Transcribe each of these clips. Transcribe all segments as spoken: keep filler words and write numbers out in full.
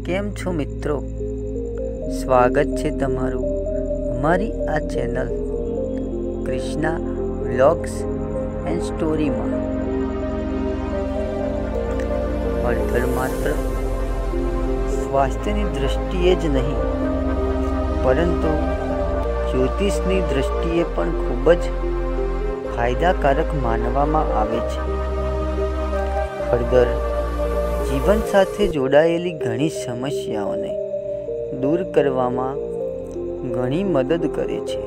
કેમ છો મિત્રો? સ્વાગત છે તમારું અમારી આ ચેનલ કૃષ્ણા વ્લોગ્સ એન્ડ સ્ટોરીમાં। હળદર માત્ર સ્વાસ્થ્યની દ્રષ્ટિએ જ નહીં પરંતુ જ્યોતિષની દ્રષ્ટિએ પણ ખૂબ જ ફાયદાકારક માનવામાં આવે છે। હળદર જીવન સાથે જોડાયેલી ઘણી સમસ્યાઓને દૂર કરવામાં ઘણી મદદ કરે છે।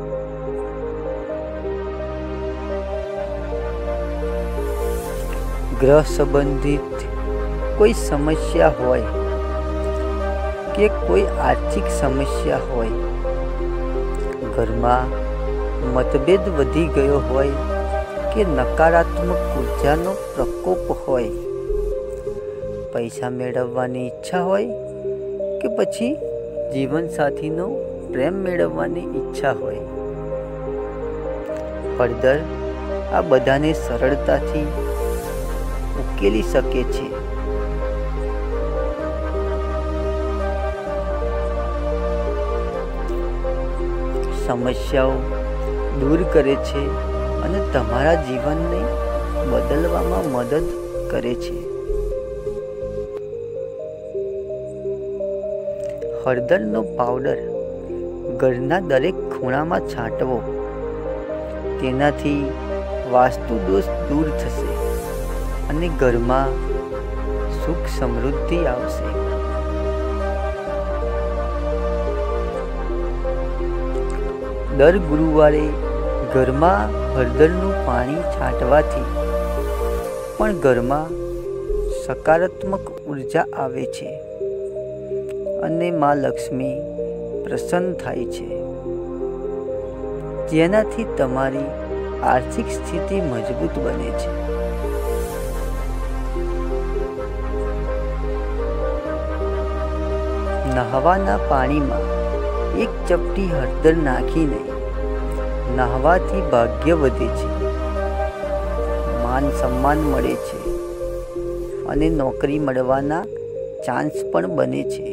ગ્રહ સંબંધિત કોઈ સમસ્યા હોય કે કોઈ આર્થિક સમસ્યા હોય, ઘરમાં મતભેદ વધી ગયો હોય કે નકારાત્મક ઉર્જાનો પ્રકોપ હોય, પૈસા મેળવવાની ઈચ્છા હોય કે પછી જીવનસાથીનો પ્રેમ મેળવવાની ઈચ્છા હોય, હળદર આ બધાને સરળતાથી ઉકેલી શકે છે। સમસ્યાઓ દૂર કરે છે અને તમારા જીવનને બદલવામાં મદદ કરે છે। હળદરનો પાવડર ઘરના દરેક ખૂણામાં છાંટવો, તેનાથી વાસ્તુ દોષ દૂર થશે અને ઘરમાં સુખ સમૃદ્ધિ આવશે। દર ગુરુવારે ઘરમાં હળદરનું પાણી છાંટવાથી પણ ઘરમાં સકારાત્મક ઉર્જા આવે છે અને માં લક્ષ્મી પ્રસન્ન થાય છે, જેનાથી તમારી આર્થિક સ્થિતિ મજબૂત બને છે। નહાવાના પાણીમાં એક ચપટી હળદર નાખીને નહાવાથી ભાગ્ય વધે છે, માન સન્માન મળે છે અને નોકરી મળવાના ચાન્સ પણ બને છે।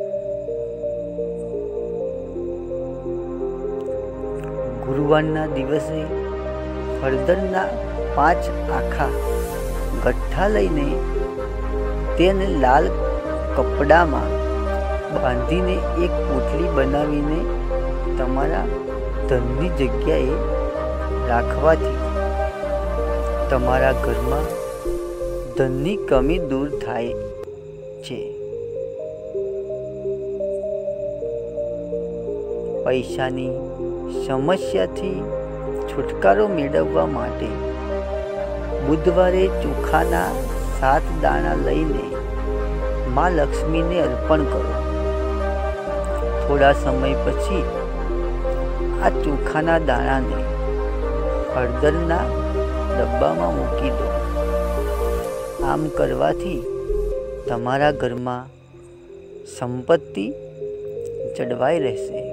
ગુરુવારના દિવસે હળદરના પાંચ આખા ગઠ્ઠા લઈને તેને લાલ કપડામાં બાંધીને એક પોટલી બનાવીને તમારા ધનની જગ્યાએ રાખવાથી તમારા ઘરમાં ધનની કમી દૂર થાય છે। પૈસાની સમસ્યાથી છુટકારો મેળવવા માટે બુધવારે ચોખાના સાત દાણા લઈને માં લક્ષ્મીને અર્પણ કરો। થોડા સમય પછી આ ચોખાના દાણાને હળદરના ડબ્બામાં મૂકી દો। આમ કરવાથી તમારા ઘરમાં સંપત્તિ જળવાઈ રહેશે।